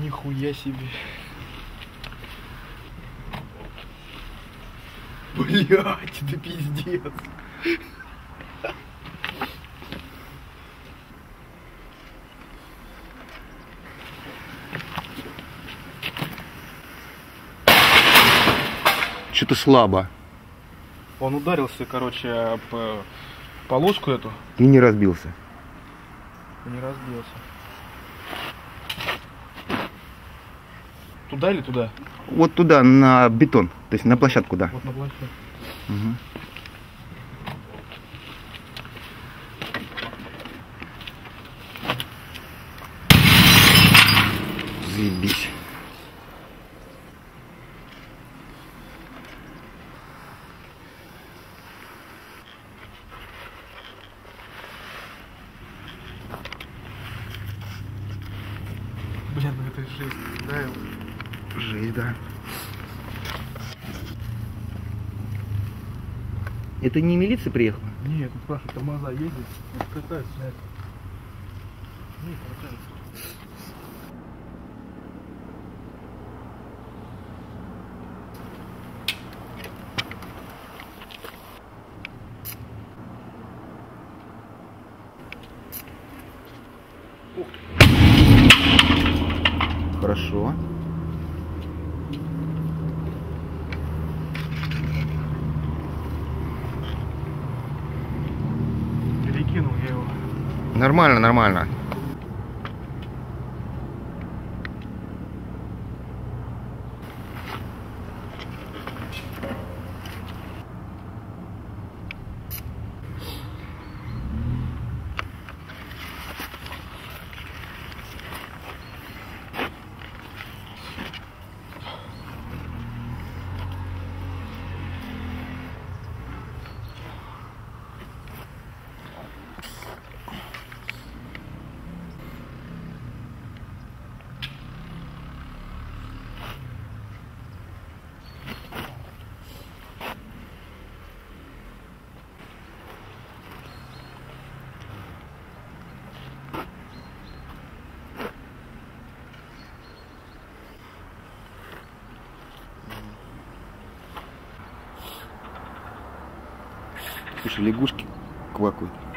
Нихуя себе. Блять, это пиздец. Что-то слабо. Он ударился, короче, об полоску эту И не разбился. и не разбился. Туда или туда? Вот туда, на бетон. То есть на площадку, да. Вот на площадку. Угу. Заебись. Блин, ну это жесть, да? Жесть, да. Это не милиция приехала? Нет, тут спрашивают, тормоза ездят, катаются на это. Нет, катаются. Хорошо. Перекинул я его. Нормально, нормально. Слушай, лягушки квакают.